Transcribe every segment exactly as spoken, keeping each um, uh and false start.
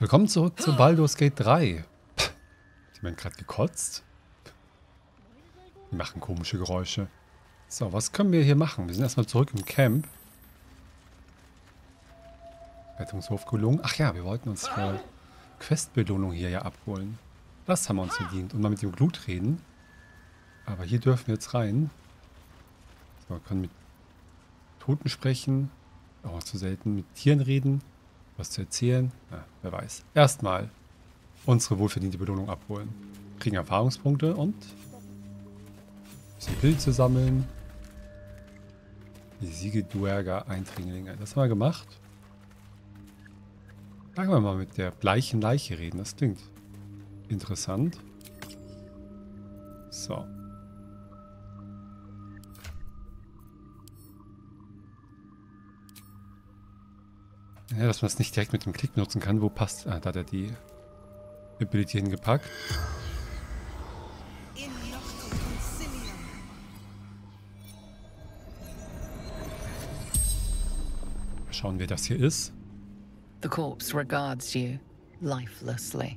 Willkommen zurück zu Baldur's Gate drei. Pff, hat jemand gerade gekotzt? Die machen komische Geräusche. So, was können wir hier machen? Wir sind erstmal zurück im Camp. Rettungshof gelungen. Ach ja, wir wollten uns die Questbelohnung hier ja abholen. Das haben wir uns verdient. Und mal mit dem Glut reden. Aber hier dürfen wir jetzt rein. So, wir können mit Toten sprechen. Auch zu selten mit Tieren reden. Was zu erzählen? Na, wer weiß. Erstmal unsere wohlverdiente Belohnung abholen. Kriegen Erfahrungspunkte und ein bisschen Pilze sammeln. Die Siegeduerger Eindringlinge. Das haben wir gemacht. Sagen wir mal mit der bleichen Leiche reden. Das klingt interessant. So. Ja, dass man es nicht direkt mit dem Klick benutzen kann. Wo passt... Ah, da hat er die Ability hingepackt. Mal schauen, wer das hier ist. The corpse regards you lifelessly.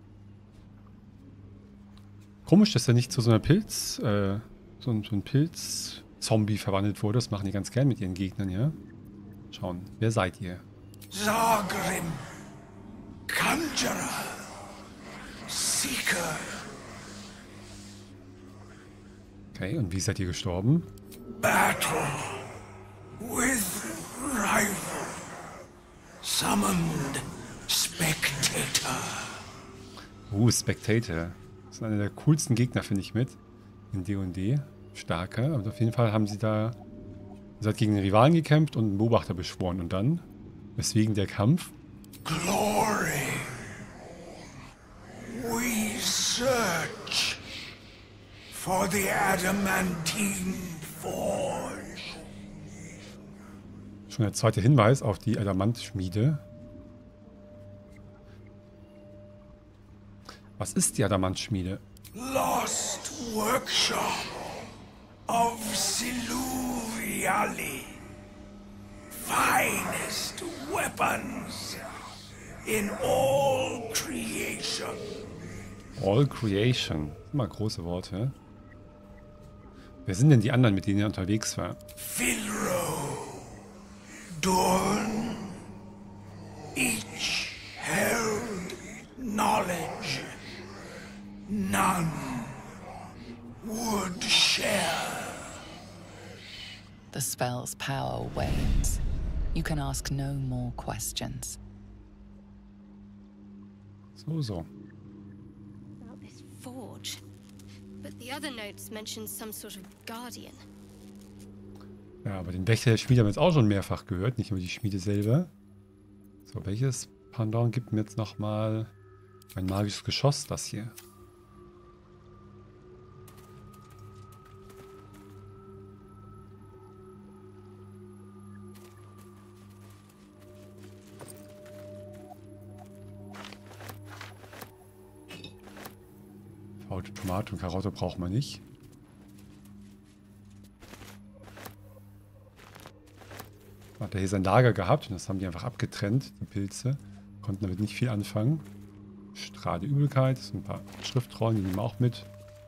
Komisch, dass er nicht zu so einer Pilz... Äh, so ein, so ein Pilz-Zombie verwandelt wurde. Das machen die ganz gern mit ihren Gegnern, ja? Schauen, wer seid ihr? Zagrim, Conjurer, Seeker. Okay, und wie seid ihr gestorben? Battle with rival. Summoned Spectator. Uh, Spectator. Das ist einer der coolsten Gegner, finde ich, mit. In D und D. Starker. Und auf jeden Fall haben sie da... Ihr seid gegen den Rivalen gekämpft und einen Beobachter beschworen. Und dann? Weswegen der Kampf? Glory. We search for the adamantine forge. Schon der zweite Hinweis auf die Adamantschmiede. Was ist die Adamantschmiede? Lost workshop of Siluviali. Finest weapons in all creation. All Creation. Immer große Worte. Wer sind denn die anderen, mit denen ihr unterwegs war? Filro, Dorn, each held knowledge. None would share. The spell's power wanes. You can ask no more questions. So, so. About this forge. But the other notes mention some sort of guardian. Ja, aber den Wächter der Schmiede haben wir jetzt auch schon mehrfach gehört. Nicht nur die Schmiede selber. So, welches Pendant gibt mir jetzt nochmal ein magisches Geschoss? Das hier. Faute Tomate und Karotte braucht man nicht. Hat er hier sein Lager gehabt und das haben die einfach abgetrennt, die Pilze. Konnten damit nicht viel anfangen. Strahl der Übelkeit, das sind ein paar Schriftrollen, die nehmen wir auch mit.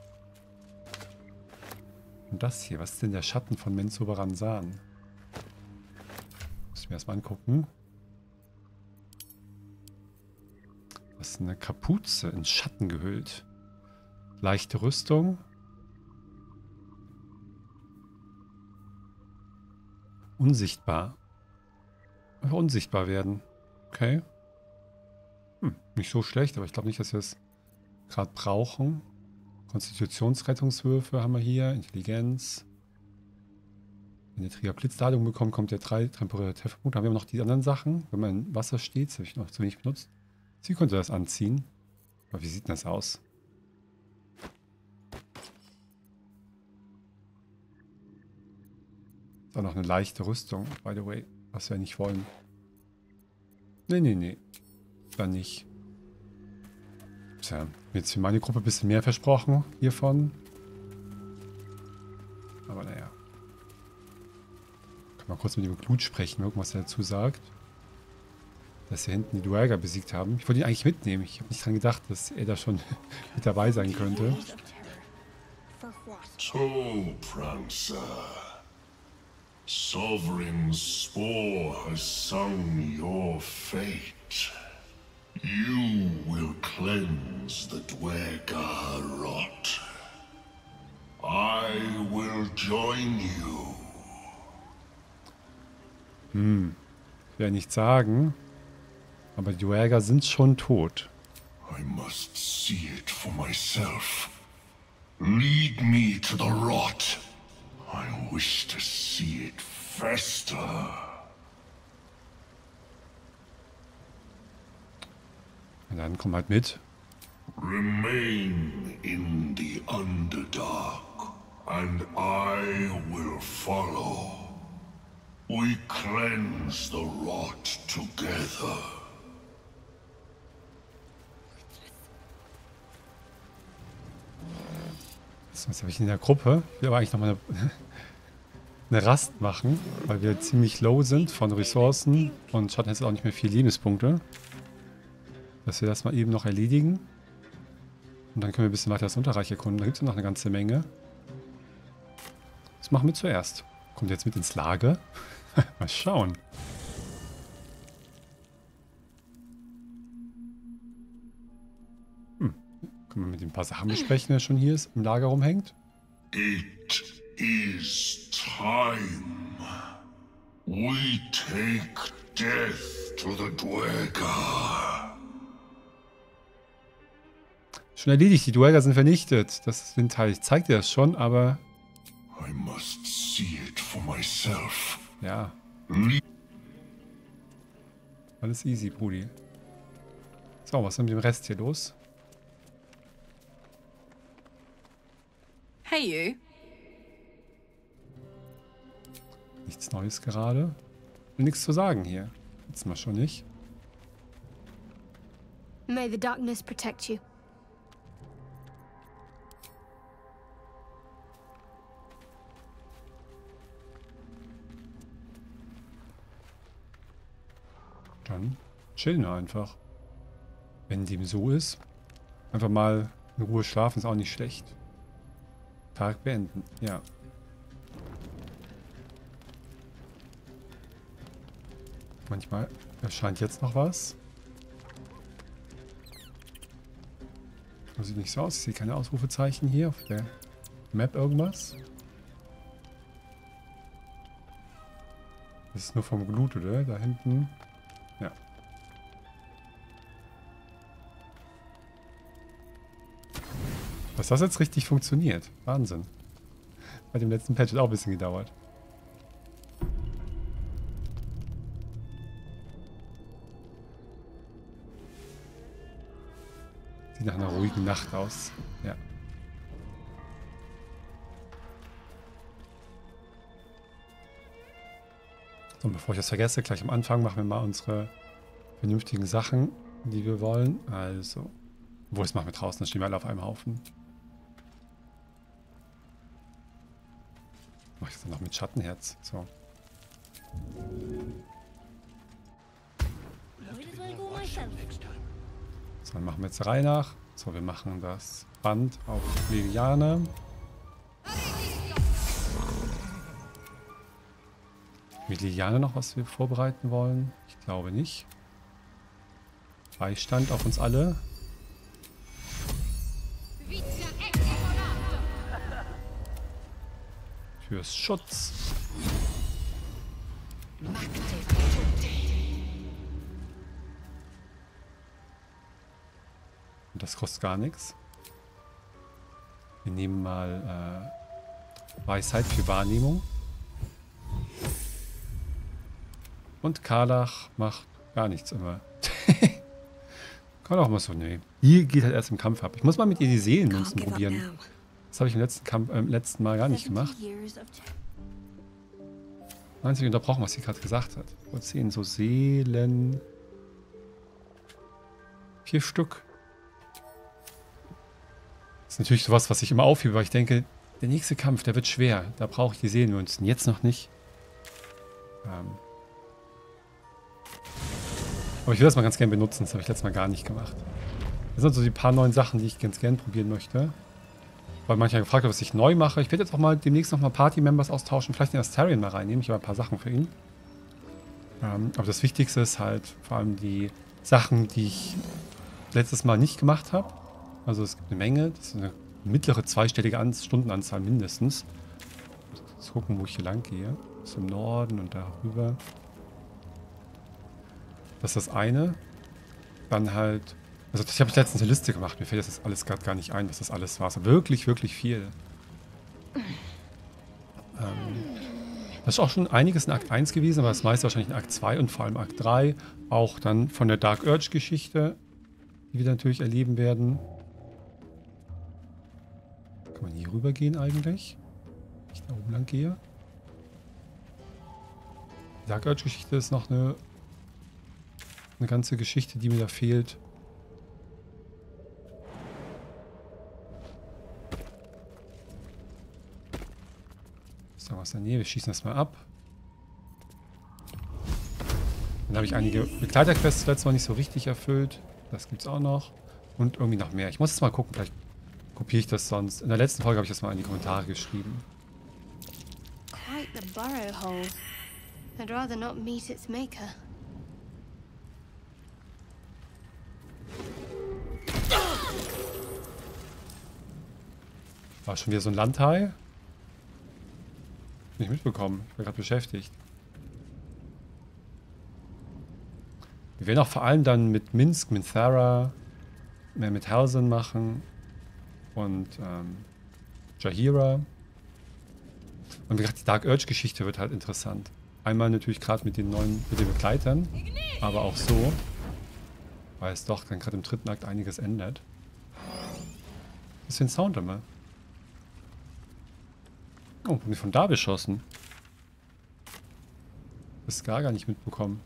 Und das hier, was ist denn der Schatten von Menzoberranzan? Muss ich mir erstmal angucken. Das ist eine Kapuze in Schatten gehüllt. Leichte Rüstung. Unsichtbar. Einfach unsichtbar werden. Okay. Hm, nicht so schlecht, aber ich glaube nicht, dass wir es gerade brauchen. Konstitutionsrettungswürfe haben wir hier. Intelligenz. Wenn der Träger Blitzladung bekommt, kommt der drei temporäre Trefferpunkte. Haben wir noch die anderen Sachen? Wenn man im Wasser steht, das habe ich noch zu wenig benutzt. Sie könnte das anziehen. Aber wie sieht denn das aus? Ist auch noch eine leichte Rüstung, by the way. Was wir nicht wollen. Nee, nee, nee. Dann nicht. Tja, jetzt für meine Gruppe ein bisschen mehr versprochen hiervon. Aber naja. Können wir kurz mit dem Glut sprechen, gucken, was er dazu sagt. dass hier hinten die Duergar besiegt haben. Ich wollte ihn eigentlich mitnehmen. Ich habe nicht dran gedacht, dass er da schon mit dabei sein könnte. So, Prancer. Sovereign Spore has sung your fate. You will cleanse the Duergar rot. I will join you. Hm. Ich will ja nicht sagen, aber die Duergar sind schon tot. I must see it for myself. Lead me to the rot. I wish to see it fester. Und dann komm halt mit. Remain in the Underdark, and I will follow. We cleanse the rot together. Was habe ich in der Gruppe? Ich will aber eigentlich nochmal eine, eine Rast machen, weil wir ziemlich low sind von Ressourcen und Schatten hat jetzt auch nicht mehr viel Lebenspunkte. Dass wir das mal eben noch erledigen. Und dann können wir ein bisschen weiter das Unterreich erkunden. Da gibt es noch eine ganze Menge. Das machen wir zuerst. Kommt jetzt mit ins Lager. Mal schauen. Hm. Können wir mit ihm ein paar Sachen besprechen, der schon hier ist, im Lager rumhängt? It is time. We take death to the Duergar. Schon erledigt, die Duergar sind vernichtet. Das sind halt, ich zeig dir das schon, aber... I must see it for myself. Ja. Alles easy, Brudi. So, was ist mit dem Rest hier los? Hey, you. Nichts Neues gerade. Will nichts zu sagen hier. Jetzt mal schon nicht. May the darkness protect you. Dann chillen wir einfach. Wenn dem so ist. Einfach mal in Ruhe schlafen ist auch nicht schlecht. Tag beenden. Ja. Manchmal erscheint jetzt noch was. Das sieht nicht so aus. Ich sehe keine Ausrufezeichen hier auf der Map irgendwas. Das ist nur vom Glut, oder? Da hinten. Ja. Dass das jetzt richtig funktioniert. Wahnsinn. Bei dem letzten Patch hat auch ein bisschen gedauert. Sieht nach einer ruhigen Nacht aus. Ja. So, bevor ich das vergesse, gleich am Anfang machen wir mal unsere vernünftigen Sachen, die wir wollen. Also, wo es machen wir draußen, dann stehen wir alle auf einem Haufen. Mach ich das dann noch mit Schattenherz. So. So, dann machen wir jetzt der Reihe nach. So, wir machen das Band auf Liliane. Mit Liliane noch was wir vorbereiten wollen? Ich glaube nicht. Beistand auf uns alle. Fürs Schutz. Und das kostet gar nichts. Wir nehmen mal äh, Weisheit für Wahrnehmung. Und Karlach macht gar nichts immer. Kann auch mal so, nee. Die geht halt erst im Kampf ab. Ich muss mal mit ihr die Seelenmünzen probieren. Das habe ich im letzten, Kampf, äh, im letzten Mal gar nicht gemacht. Einzig unterbrochen, was sie gerade gesagt hat. Und sehen so Seelen. Vier Stück. Das ist natürlich sowas, was ich immer aufhebe, weil ich denke, der nächste Kampf, der wird schwer. Da brauche ich die Seelenmünzen. Jetzt noch nicht. Ähm. Aber ich will das mal ganz gerne benutzen. Das habe ich letztes Mal gar nicht gemacht. Das sind so die paar neuen Sachen, die ich ganz gerne probieren möchte. Weil mancher gefragt hat, was ich neu mache. Ich werde jetzt auch mal demnächst noch mal Party-Members austauschen. Vielleicht den Astarion mal reinnehmen. Ich habe ein paar Sachen für ihn. Ähm, aber das Wichtigste ist halt vor allem die Sachen, die ich letztes Mal nicht gemacht habe. Also es gibt eine Menge. Das ist eine mittlere zweistellige An Stundenanzahl mindestens. Jetzt gucken, wo ich hier lang gehe. Das ist im Norden und da rüber. Das ist das eine. Dann halt... Also ich habe letztens eine Liste gemacht. Mir fällt das alles gerade gar nicht ein, was das alles war. Also wirklich, wirklich viel. Ähm, das ist auch schon einiges in Akt eins gewesen, aber das meiste wahrscheinlich in Akt zwei und vor allem Akt drei. Auch dann von der Dark Urge-Geschichte, die wir natürlich erleben werden. Kann man hier rüber gehen eigentlich? Wenn ich da oben lang gehe. Die Dark Urge-Geschichte ist noch eine, eine ganze Geschichte, die mir da fehlt. Ist da was in der Nähe? Wir schießen das mal ab. Dann habe ich einige Begleiterquests letztes Mal nicht so richtig erfüllt. Das gibt es auch noch. Und irgendwie noch mehr. Ich muss jetzt mal gucken, vielleicht kopiere ich das sonst. In der letzten Folge habe ich das mal in die Kommentare geschrieben. Quite the burrow hole. I'd rather not meet its maker. War schon wieder so ein Landhai? Nicht mitbekommen. Ich war gerade beschäftigt. Wir werden auch vor allem dann mit Minsk, Minthara, mehr mit Halsin machen und ähm, Jaheira. Und wie gesagt, die Dark Urge-Geschichte wird halt interessant. Einmal natürlich gerade mit den neuen, mit den Begleitern, aber auch so, weil es doch dann gerade im dritten Akt einiges ändert. Was für ein Sound immer. Oh, bin ich von da beschossen. Das ist gar, gar nicht mitbekommen.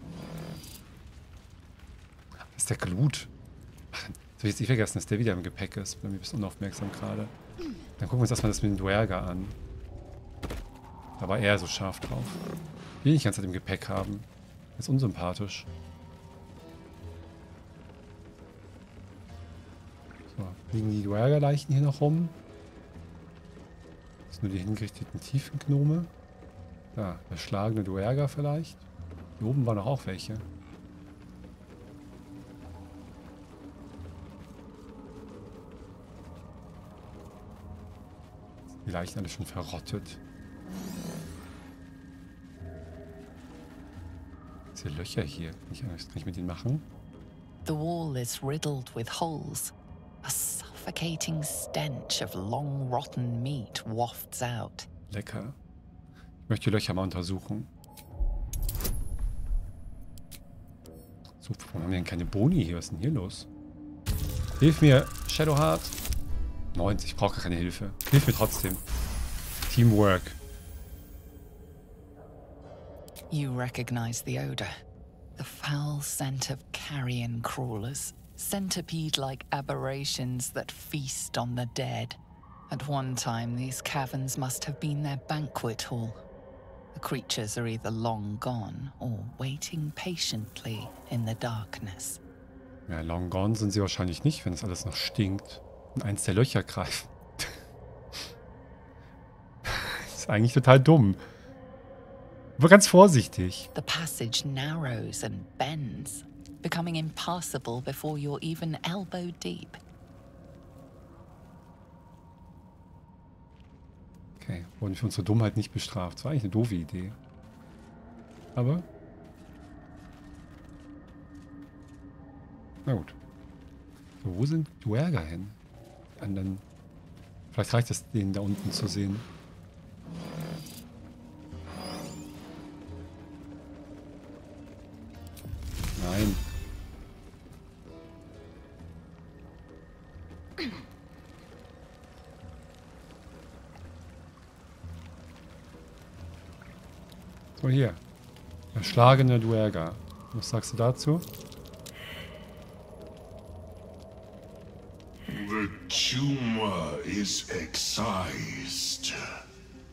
Das ist der Glut. Ach, das habe ich jetzt nicht vergessen, dass der wieder im Gepäck ist. Bin mir ein bisschen unaufmerksam gerade. Dann gucken wir uns erstmal das mit dem Duergar an. Da war er so scharf drauf. Will ich nicht die ganze Zeit im Gepäck haben. Das ist unsympathisch. So, liegen die Duergar-Leichen hier noch rum? Das sind nur die hingerichteten Tiefengnome. Da, erschlagene Duergar vielleicht. Hier oben waren noch auch welche. Die Leichen alle schon verrottet. Diese Löcher hier. Kann ich, was kann ich mit denen machen? The wall is riddled with holes. A suffocating stench of long rotten meat wafts out. Lecker. Ich möchte die Löcher mal untersuchen. So, warum haben wir denn keine Boni hier? Was ist denn hier los? Hilf mir, Shadowheart. neunzig, ich brauche keine Hilfe. Hilf mir trotzdem. Teamwork. You recognize the odor. The foul scent of carrion crawlers. Centipede-like aberrations that feast on the dead. At one time, these caverns must have been their banquet hall. The creatures are either long gone or waiting patiently in the darkness. Ja, long gone sind sie wahrscheinlich nicht, wenn es alles noch stinkt und eins der Löcher greift. Das ist eigentlich total dumm. Aber ganz vorsichtig. The passage narrows and bends, becoming impassable before you're even elbow deep. Okay, wurden für unsere Dummheit nicht bestraft. Das war eigentlich eine doofe Idee. Aber... Na gut. So, wo sind Duergar hin? Die anderen... Vielleicht reicht es, den da unten zu sehen. Nein. So, hier. Erschlagene Duergar. Was sagst du dazu? The tumor is excised.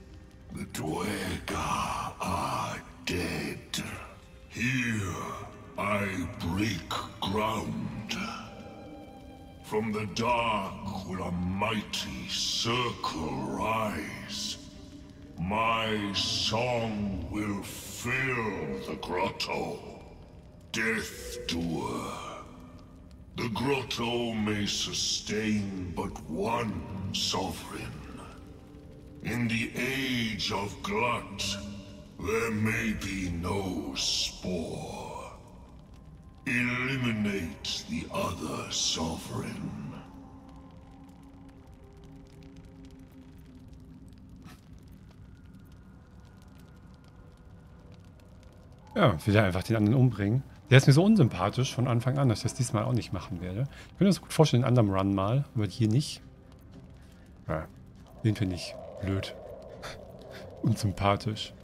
The Duergar are dead. Here, I break ground. From the dark will a mighty circle rise. My song will fill the grotto. Death Doer. The grotto may sustain but one sovereign. In the age of Glut, there may be no spore. Eliminate the other sovereign. Ja, will er einfach den anderen umbringen. Der ist mir so unsympathisch von Anfang an, dass ich das diesmal auch nicht machen werde. Ich könnte mir das gut vorstellen in einem anderen Run mal, aber hier nicht. Ja, den finde ich blöd. Unsympathisch.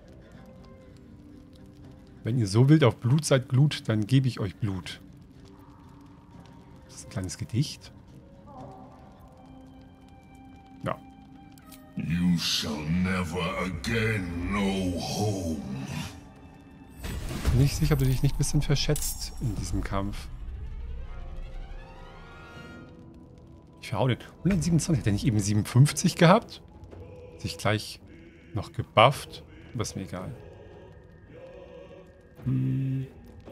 Wenn ihr so wild auf Blut seid, Glut, dann gebe ich euch Blut. Das ist ein kleines Gedicht. Ja. You shall never again know home. Bin ich sicher, ob du dich nicht ein bisschen verschätzt in diesem Kampf. Ich verhau den. hundertsiebenundzwanzig, hat der nicht eben siebenundfünfzig gehabt? Sich gleich noch gebufft. Aber ist mir egal. Hm.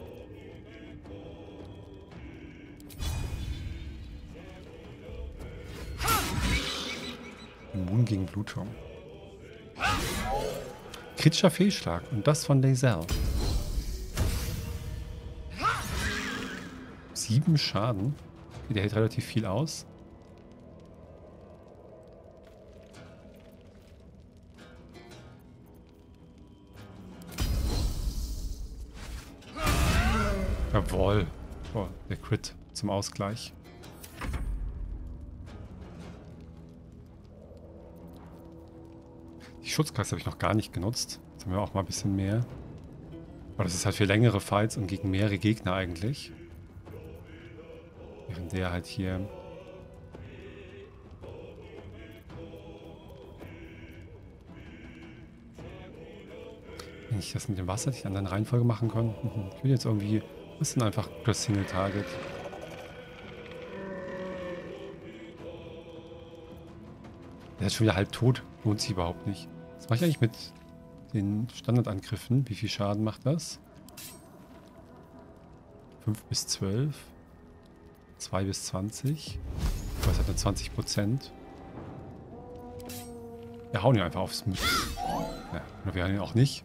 Immun gegen Blutung. Kritischer Fehlschlag. Und das von Lae'zel. Sieben Schaden. Okay, der hält relativ viel aus. Jawohl. Oh, der Crit zum Ausgleich. Die Schutzklasse habe ich noch gar nicht genutzt. Jetzt haben wir auch mal ein bisschen mehr. Aber das ist halt für längere Fights und gegen mehrere Gegner eigentlich. Während der halt hier... Wenn ich das mit dem Wasser nicht in einer anderen Reihenfolge machen kann. Ich will jetzt irgendwie... Das ist einfach das Single-Target. Der ist schon wieder halb tot. Lohnt sich überhaupt nicht. Was mache ich eigentlich mit den Standardangriffen? Wie viel Schaden macht das? fünf bis zwölf. zwei bis zwanzig. Das hat nur zwanzig Prozent. Wir hauen ihn einfach aufs Mütz. Ja, oder wir hauen ihn auch nicht.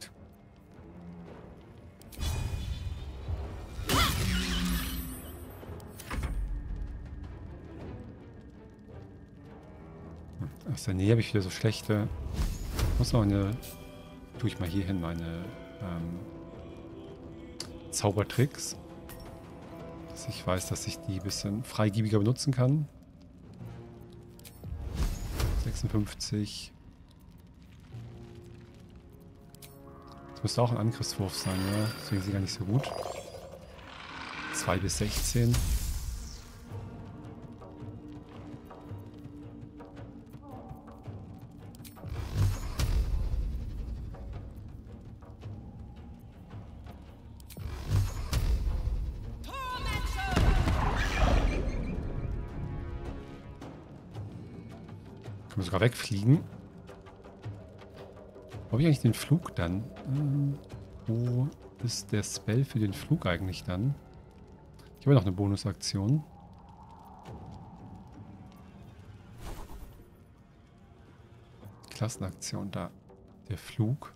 Aus der Nähe habe ich wieder so schlechte... Ich muss noch eine... Tue ich mal hier hin, meine ähm, Zaubertricks. Dass ich weiß, dass ich die ein bisschen freigiebiger benutzen kann. sechsundfünfzig. Das müsste auch ein Angriffswurf sein, ja. Deswegen ist sie gar nicht so gut. zwei bis sechzehn. Können wir sogar wegfliegen. Wo habe ich eigentlich den Flug dann? Ähm, wo ist der Spell für den Flug eigentlich dann? Ich habe noch eine Bonusaktion. Klassenaktion da. Der Flug.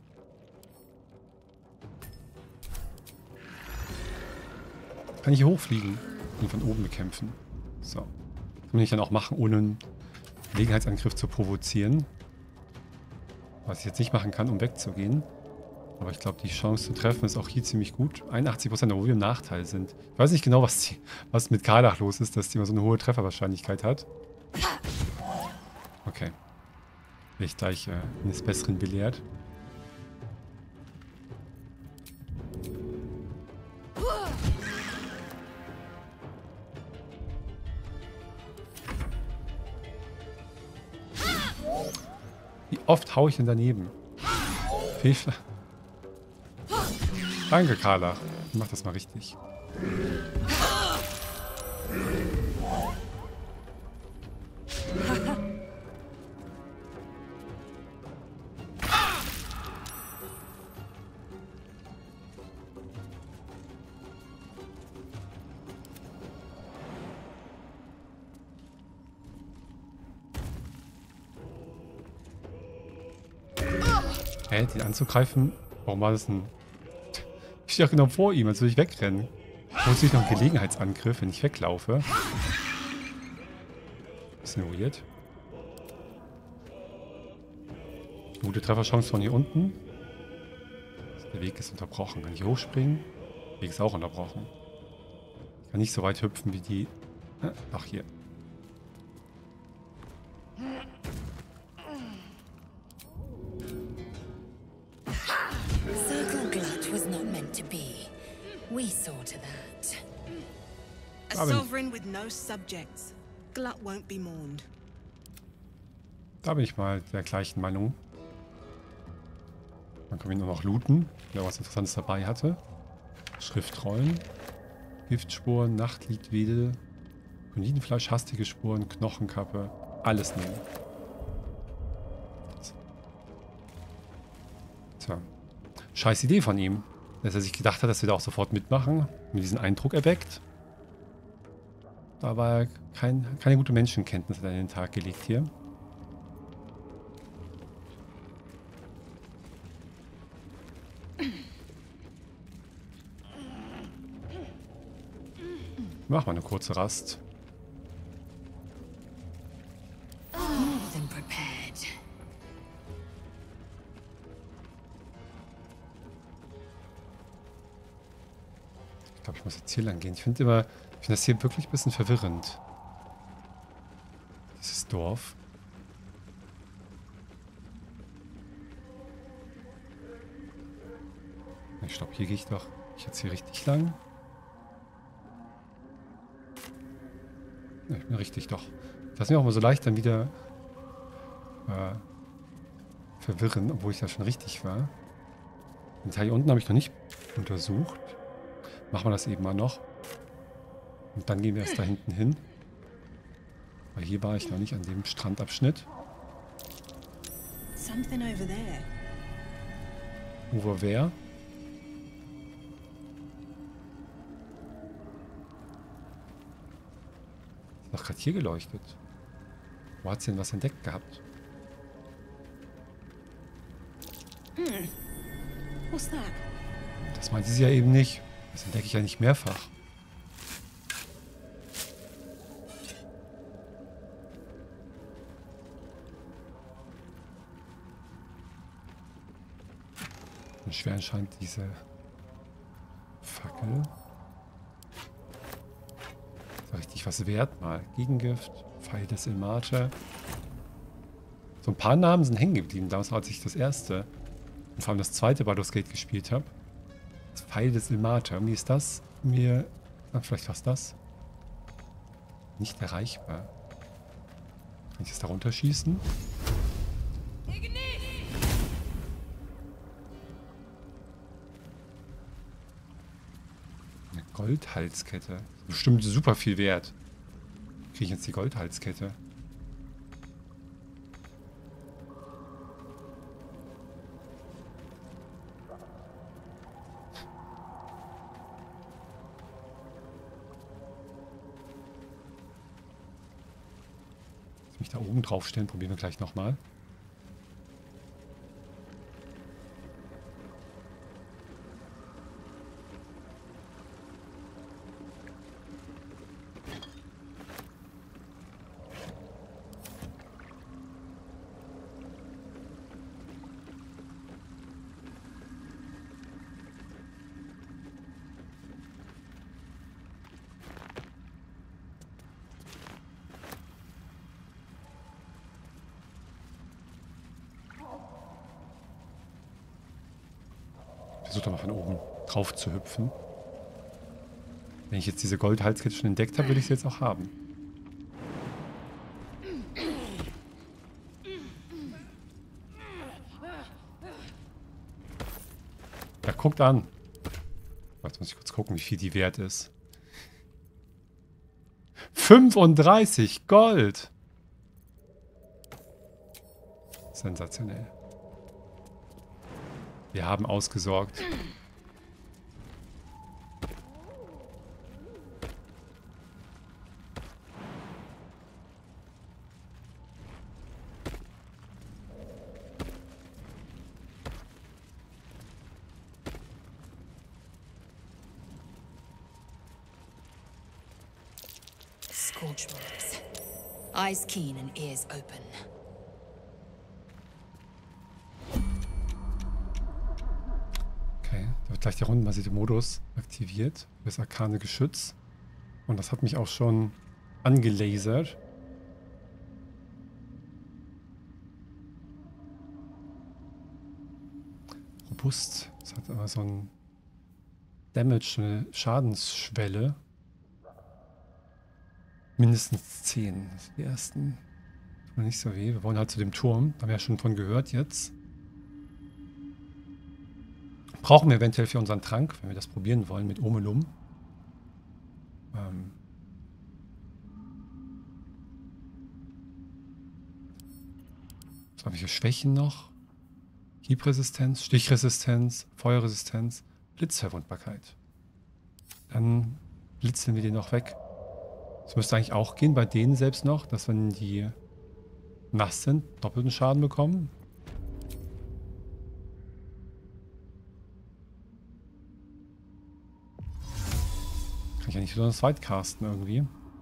Kann ich hier hochfliegen und von oben bekämpfen. So. Kann ich dann auch machen, ohne einen Gelegenheitsangriff zu provozieren. Was ich jetzt nicht machen kann, um wegzugehen. Aber ich glaube, die Chance zu treffen ist auch hier ziemlich gut. einundachtzig Prozent, obwohl wir im Nachteil sind. Ich weiß nicht genau, was, die, was mit Karlach los ist, dass die immer so eine hohe Trefferwahrscheinlichkeit hat. Okay. Bin ich gleich äh, eines Besseren belehrt. Wie oft haue ich denn daneben? Fehlschlag. Danke, Karlach. Mach das mal richtig. Hä, den anzugreifen? Warum war das ein... Ich stehe doch genau vor ihm, als würde ich wegrennen. Holt sich noch einen Gelegenheitsangriff, wenn ich weglaufe. Bisschen weird. Gute Trefferchance von hier unten. Der Weg ist unterbrochen. Kann ich hochspringen? Der Weg ist auch unterbrochen. Ich kann nicht so weit hüpfen wie die... Ach, hier. Circle Glut was not meant to be. We saw to that. A sovereign with no subjects. Glut won't be mourned. Da bin ich mal der gleichen Meinung. Dann können wir nur noch looten, wer was Interessantes dabei hatte. Schriftrollen, Giftspuren, Nachtliedwedel, Konidenfleisch, hastige Spuren, Knochenkappe. Alles nehmen. Tja. Scheiß Idee von ihm. Dass er sich gedacht hat, dass wir da auch sofort mitmachen. Mit diesem Eindruck erweckt. Da war er kein, keine gute Menschenkenntnis an den Tag gelegt hier. Mach mal eine kurze Rast. More than prepared. Ich glaube, ich muss jetzt hier lang gehen. Ich finde immer, ich finde das hier wirklich ein bisschen verwirrend. Dieses Dorf. Ich glaube, hier gehe ich doch. Ich jetzt hier richtig lang. Ja, ich bin richtig doch. Das ist mir auch mal so leicht dann wieder äh, verwirren, obwohl ich da schon richtig war. Den Teil hier unten habe ich noch nicht untersucht. Machen wir das eben mal noch. Und dann gehen wir erst da hinten hin. Weil hier war ich noch nicht an dem Strandabschnitt. Something over there. Wo war wer? Ist doch gerade hier geleuchtet. Wo hat sie denn was entdeckt gehabt? Hmm. What's that? Das meinte sie ja eben nicht. Das entdecke ich ja nicht mehrfach. Und schwer anscheinend diese Fackel. Ist doch richtig was wert mal. Gegengift, Pfeil des Ilmater. So ein paar Namen sind hängen geblieben, damals als ich das erste und vor allem das zweite Baldur's Gate gespielt habe. Das Pfeil des Ilmater. Wie ist das? Mir. Na, vielleicht was das? Nicht erreichbar. Kann ich das da runterschießen? Eine Goldhalskette. Bestimmt super viel wert. Kriege ich jetzt die Goldhalskette? Mich da oben drauf stellen, probieren wir gleich nochmal. Versuche mal von oben drauf zu hüpfen. Wenn ich jetzt diese Goldhalskette schon entdeckt habe, will ich sie jetzt auch haben. Ja, guckt an. Gott. Jetzt muss ich kurz gucken, wie viel die wert ist. fünfunddreißig Gold! Sensationell. Wir haben ausgesorgt. Scorch marks. Eyes keen and ears open. Okay, da wird gleich der rundenbasierte Modus aktiviert. Das arkane Geschütz. Und das hat mich auch schon angelasert. Robust. Das hat aber so ein Damage, eine Schadensschwelle. Mindestens zehn. Das sind die ersten. Tut mir nicht so weh. Wir wollen halt zu dem Turm. Da haben wir ja schon von gehört jetzt. Brauchen wir eventuell für unseren Trank, wenn wir das probieren wollen mit Omelum. Ähm. Was habe ich für Schwächen noch? Hiebresistenz, Stichresistenz, Feuerresistenz, Blitzverwundbarkeit. Dann blitzeln wir den noch weg. Das müsste eigentlich auch gehen, bei denen selbst noch, dass wenn die nass sind, doppelten Schaden bekommen. Kann ich ja nicht besonders weit casten irgendwie.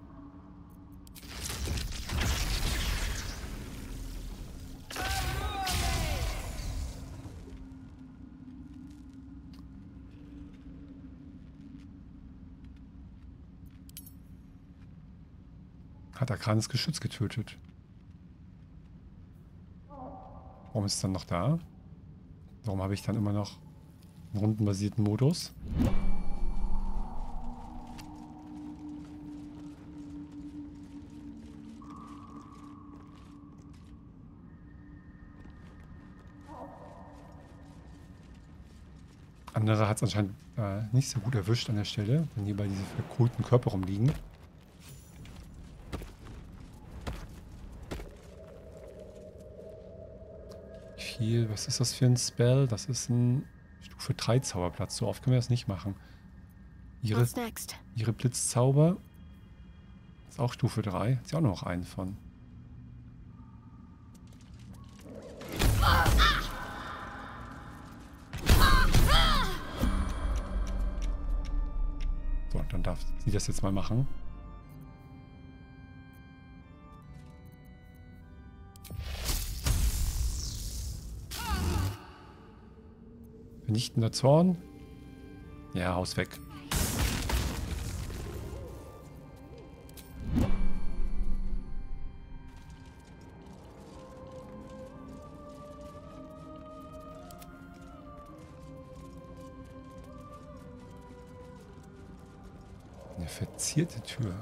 Hat arkanes Geschütz getötet. Warum ist es dann noch da? Warum habe ich dann immer noch einen rundenbasierten Modus? Andere hat es anscheinend äh, nicht so gut erwischt an der Stelle, wenn hier bei diese verkohlten Körper rumliegen. Viel, was ist das für ein Spell? Das ist ein Stufe drei Zauberplatz. So oft können wir das nicht machen. Ihre, ihre Blitzzauber ist auch Stufe drei. Ist ja auch noch einen von. So, dann darf sie das jetzt mal machen. Vernichtender Zorn. Ja, Haus weg. Eine verzierte Tür.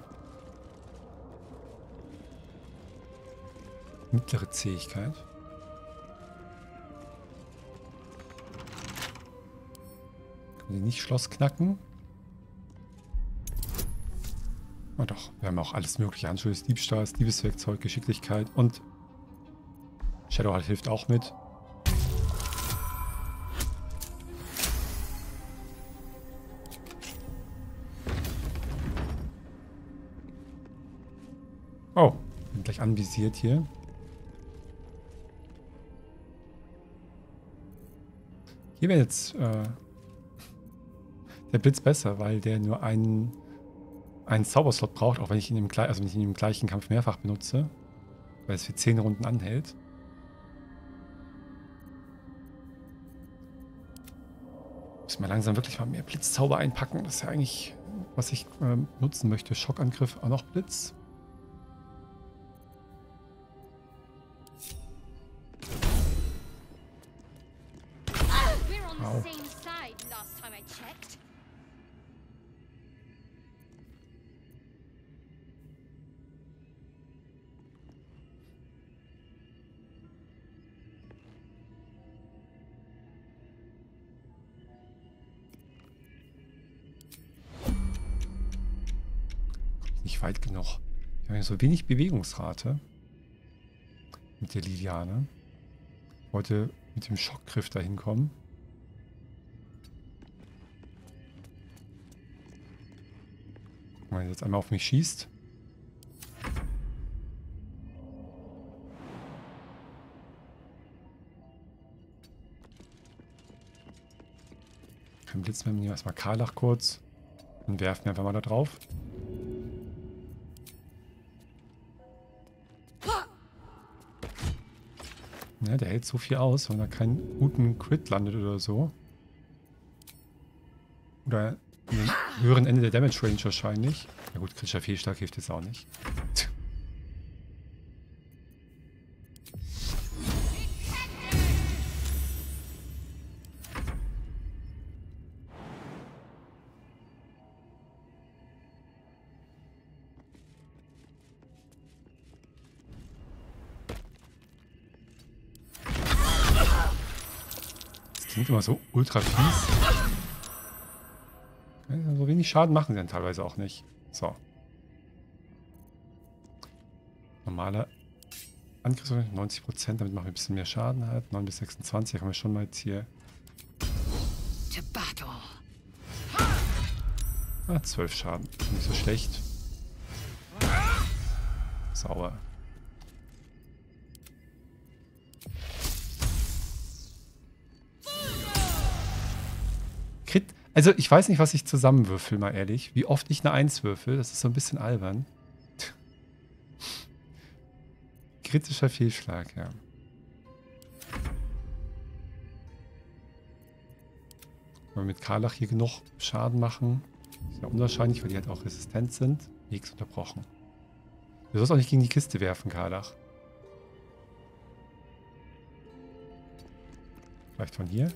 Mittlere Zähigkeit. Können wir nicht Schloss knacken? Oh doch, wir haben auch alles mögliche. Handschuhe des Diebstahls, Diebeswerkzeug, Geschicklichkeit und Shadowheart hilft auch mit. Oh, bin gleich anvisiert hier. Hier wäre jetzt äh, der Blitz besser, weil der nur einen, einen Zauberslot braucht, auch wenn ich ihn im, also wenn ich ihn im gleichen Kampf mehrfach benutze, weil es für zehn Runden anhält. Muss mal langsam wirklich mal mehr Blitzzauber einpacken. Das ist ja eigentlich, was ich äh, nutzen möchte. Schockangriff, auch noch Blitz. Wow. Nicht weit genug. Wir haben ja so wenig Bewegungsrate. Mit der Liliane. Ich wollte mit dem Schockgriff da hinkommen. Guck mal, wenn er jetzt einmal auf mich schießt. Kein Blitz mehr, nehmen wir erstmal Karlach kurz. Und werfen wir einfach mal da drauf. Ja, der hält so viel aus, wenn da keinen guten Crit landet oder so. Oder an den höheren Ende der Damage Range wahrscheinlich. Ja gut, kritischer Fehlschlag hilft jetzt auch nicht. Klingt immer so ultra fies. Ja, so wenig Schaden machen sie dann teilweise auch nicht. So. Normaler Angriff neunzig Prozent, damit machen wir ein bisschen mehr Schaden halt. neun bis sechsundzwanzig, da können wir schon mal jetzt hier. Ah, zwölf Schaden. Nicht so schlecht. Sauer. Crit. Also ich weiß nicht, was ich zusammenwürfel, mal ehrlich. Wie oft ich eine eins würfel, das ist so ein bisschen albern. Kritischer Fehlschlag, ja. Wenn wir mit Karlach hier genug Schaden machen. Ist ja unwahrscheinlich, weil die halt auch resistent sind. Nichts unterbrochen. Du sollst auch nicht gegen die Kiste werfen, Karlach. Vielleicht von hier.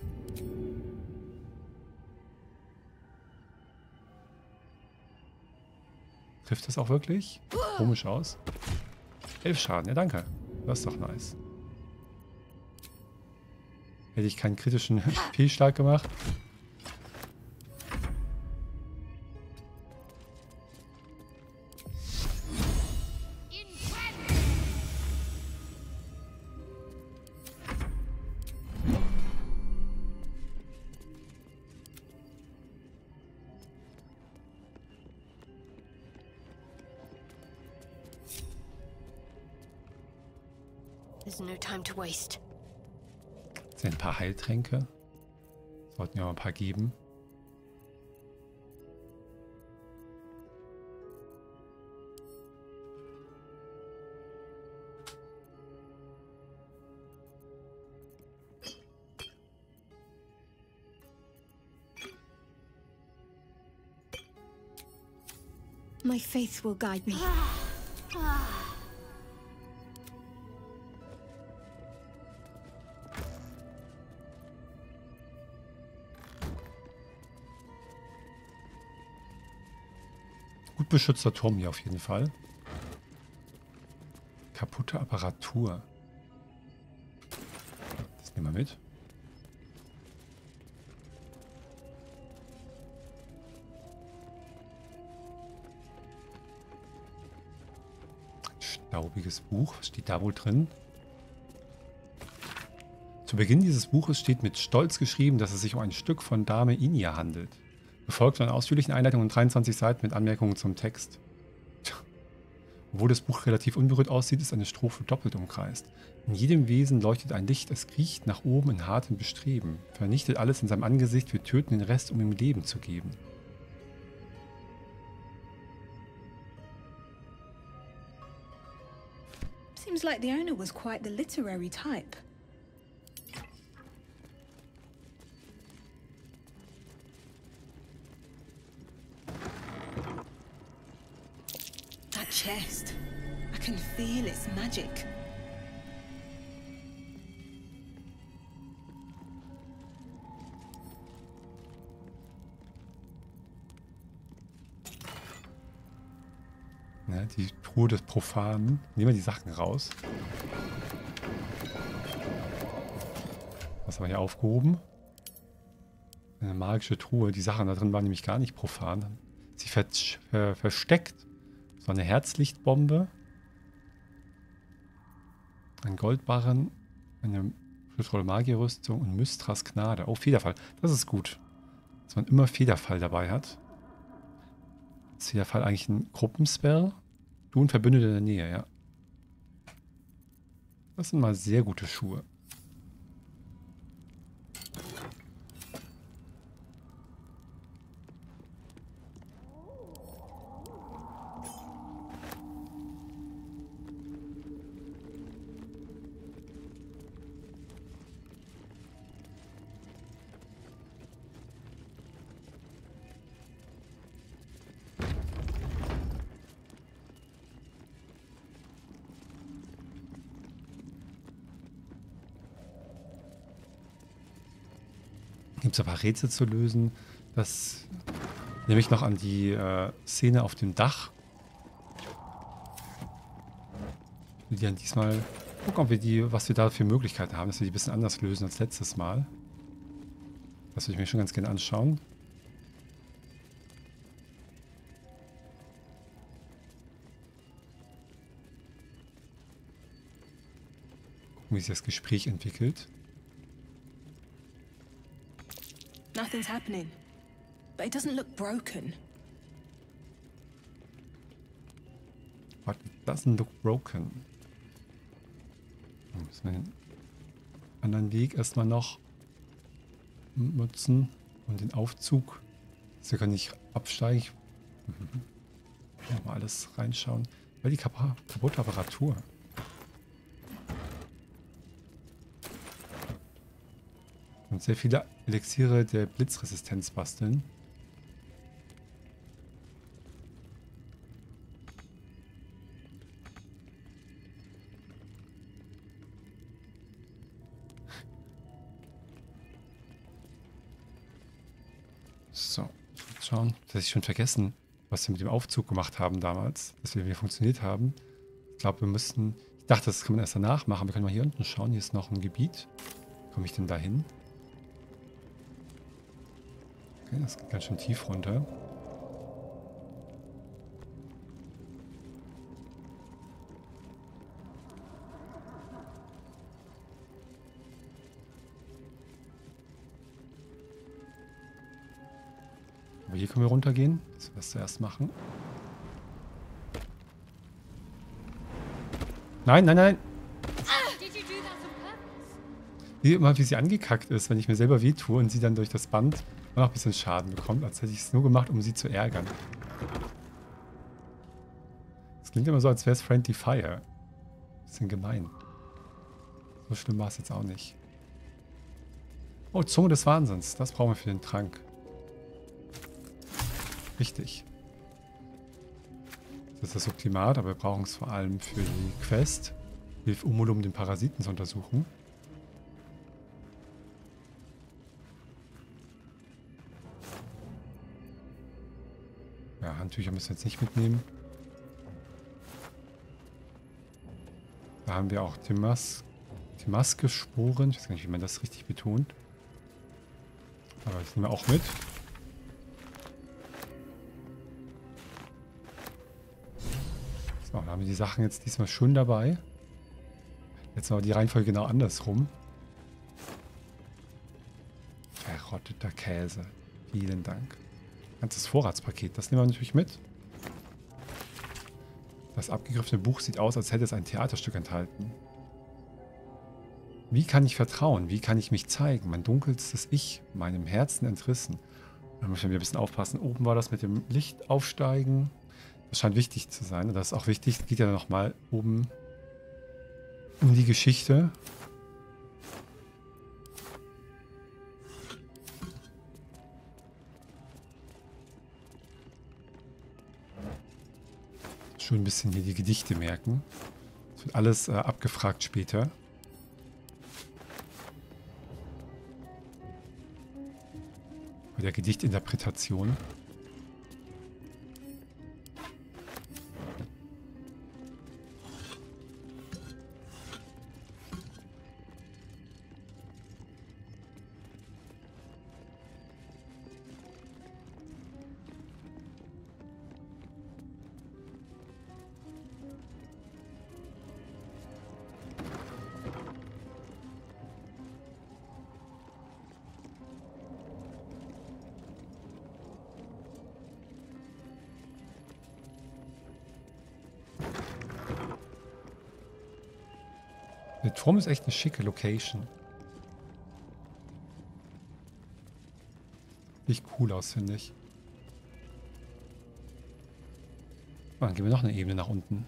Trifft das auch wirklich? Komisch aus. Elf Schaden, ja danke. Das ist doch nice. Hätte ich keinen kritischen Fehlschlag gemacht. There's no time to waste. Das sind ein paar Heiltränke. Sollten wir mal ein paar geben. My faith will guide me. Gut beschützter Turm hier auf jeden Fall. Kaputte Apparatur. Das nehmen wir mit. Staubiges Buch. Was steht da wohl drin? Zu Beginn dieses Buches steht mit Stolz geschrieben, dass es sich um ein Stück von Dame Inia handelt. Befolgt von einer ausführlichen Einleitung und dreiundzwanzig Seiten mit Anmerkungen zum Text. Tja. Obwohl das Buch relativ unberührt aussieht, ist eine Strophe doppelt umkreist. In jedem Wesen leuchtet ein Licht, es kriecht nach oben in hartem Bestreben. Vernichtet alles in seinem Angesicht, wir töten den Rest, um ihm Leben zu geben. Seems like the owner was quite the literary type. That chest. I can feel its magic. Ja, die Truhe des Profanen. Nehmen wir die Sachen raus. Was haben wir hier aufgehoben? Eine magische Truhe. Die Sachen da drin waren nämlich gar nicht profan. Sie ver ver versteckt. So eine Herzlichtbombe. Ein Goldbarren. Eine Schriftrolle Magierrüstung und Mystras Gnade. Oh, Federfall. Das ist gut. Dass man immer Federfall dabei hat. Ist Federfall eigentlich ein Gruppenspell? Du und Verbündete in der Nähe, ja. Das sind mal sehr gute Schuhe. Gibt es ein paar Rätsel zu lösen. Das nehme ich noch an die äh, Szene auf dem Dach. Ich will die dann diesmal gucken, ob wir die, was wir da für Möglichkeiten haben, dass wir die ein bisschen anders lösen als letztes Mal. Das würde ich mir schon ganz gerne anschauen. Gucken, wie sich das Gespräch entwickelt. Nothing's happening. But it doesn't look broken. But it doesn't look broken. Dann müssen wir den anderen Weg erstmal noch nutzen und den Aufzug. Sie können nicht absteigen. Ich mhm. mal alles reinschauen. Weil die kap- kaputte Apparatur. Und sehr viele Elixiere der Blitzresistenz basteln. So, schauen. Das habe ich schon vergessen, was wir mit dem Aufzug gemacht haben damals, dass wir wieder funktioniert haben. Ich glaube, wir müssten. Ich dachte, das kann man erst danach machen. Wir können mal hier unten schauen. Hier ist noch ein Gebiet. Wie komme ich denn da hin? Okay, das geht ganz schön tief runter. Aber hier können wir runtergehen. Das wir das zuerst machen. Nein, nein, nein! Wie immer, wie sie angekackt ist, wenn ich mir selber wehtue und sie dann durch das Band noch ein bisschen Schaden bekommt, als hätte ich es nur gemacht, um sie zu ärgern. Es klingt immer so, als wäre es Friendly Fire. Bisschen gemein. So schlimm war es jetzt auch nicht. Oh, Zunge des Wahnsinns. Das brauchen wir für den Trank. Richtig. Das ist das Optimat, aber wir brauchen es vor allem für die Quest. Hilf Umul, um den Parasiten zu untersuchen. Ja, Handtücher müssen wir jetzt nicht mitnehmen. Da haben wir auch Timas, Timaske-Sporen. Ich weiß gar nicht, wie man das richtig betont. Aber das nehmen wir auch mit. So, da haben wir die Sachen jetzt diesmal schön dabei. Jetzt aber die Reihenfolge genau andersrum. Verrotteter Käse. Vielen Dank. Ganzes Vorratspaket, das nehmen wir natürlich mit. Das abgegriffene Buch sieht aus, als hätte es ein Theaterstück enthalten. Wie kann ich vertrauen? Wie kann ich mich zeigen? Mein dunkelstes Ich, meinem Herzen entrissen. Da müssen wir wieder ein bisschen aufpassen. Oben war das mit dem Licht aufsteigen. Das scheint wichtig zu sein. Und das ist auch wichtig. Es geht ja nochmal oben um die Geschichte. Schon ein bisschen hier die Gedichte merken. Das wird alles äh, abgefragt später. Bei der Gedichtinterpretation. Der Turm ist echt eine schicke Location. Sieht cool aus, finde ich. Oh, dann gehen wir noch eine Ebene nach unten.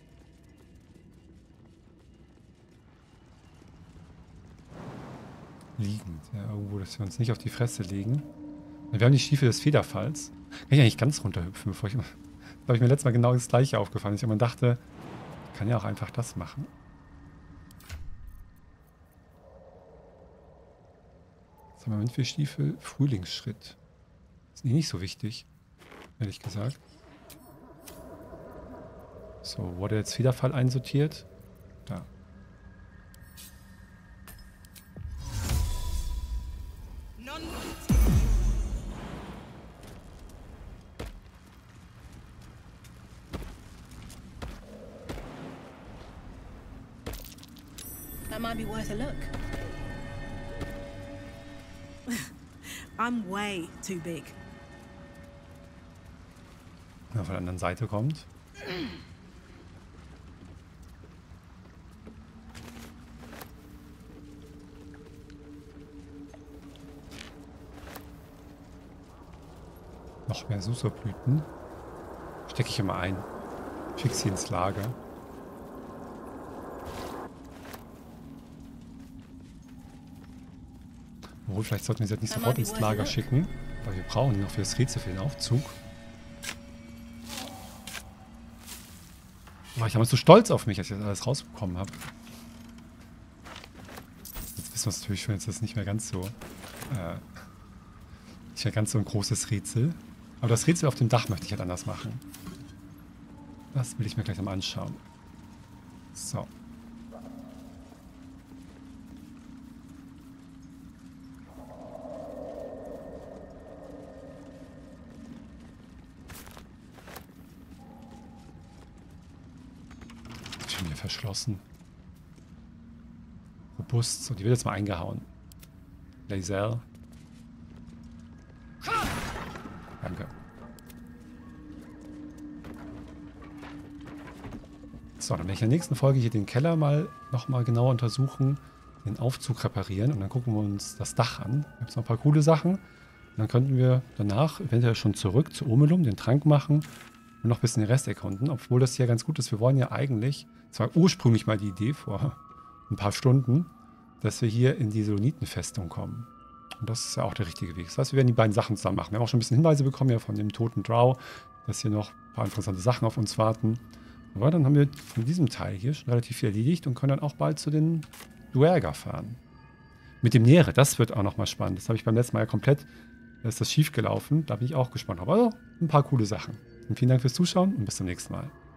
Liegend. Ja, irgendwo, dass wir uns nicht auf die Fresse legen. Wir haben die Stiefel des Federfalls. Kann ich eigentlich ganz runterhüpfen, bevor ich... Da habe ich mir letztes Mal genau das gleiche aufgefallen. Ich immer dachte, ich kann ja auch einfach das machen. Was haben wir mit für Stiefel? Frühlingsschritt. Ist nicht so wichtig, ehrlich gesagt. So, wurde jetzt Federfall einsortiert? Da. That might be worth a look. I'm way too big. Wenn er von der anderen Seite kommt. Noch mehr Susablüten. Stecke ich immer ein. Schick sie ins Lager. Obwohl, vielleicht sollten wir sie jetzt nicht sofort ins Lager schicken. Weil wir brauchen ihn noch für das Rätsel, für den Aufzug. Oh, ich war so stolz auf mich, als ich das alles rausbekommen habe. Jetzt wissen wir es natürlich schon, jetzt ist es nicht mehr ganz so. Äh, nicht mehr ganz so ein großes Rätsel. Aber das Rätsel auf dem Dach möchte ich halt anders machen. Das will ich mir gleich nochmal anschauen. So. Schon hier verschlossen. Robust. So, die wird jetzt mal eingehauen. Laser. Danke. So, dann werde ich in der nächsten Folge hier den Keller mal nochmal genauer untersuchen, den Aufzug reparieren und dann gucken wir uns das Dach an. Da gibt es noch ein paar coole Sachen. Und dann könnten wir danach eventuell schon zurück zu Omelum, den Trank machen und noch ein bisschen den Rest erkunden, obwohl das hier ganz gut ist. Wir wollen ja eigentlich, das war ursprünglich mal die Idee vor ein paar Stunden, dass wir hier in die Solonitenfestung kommen. Und das ist ja auch der richtige Weg. Das heißt, wir werden die beiden Sachen zusammen machen. Wir haben auch schon ein bisschen Hinweise bekommen ja von dem toten Drow, dass hier noch ein paar interessante Sachen auf uns warten. Aber dann haben wir von diesem Teil hier schon relativ viel erledigt und können dann auch bald zu den Duergar fahren. Mit dem Nähere, das wird auch nochmal spannend. Das habe ich beim letzten Mal ja komplett, da ist das schief gelaufen. Da bin ich auch gespannt. Aber also, ein paar coole Sachen. Und vielen Dank fürs Zuschauen und bis zum nächsten Mal.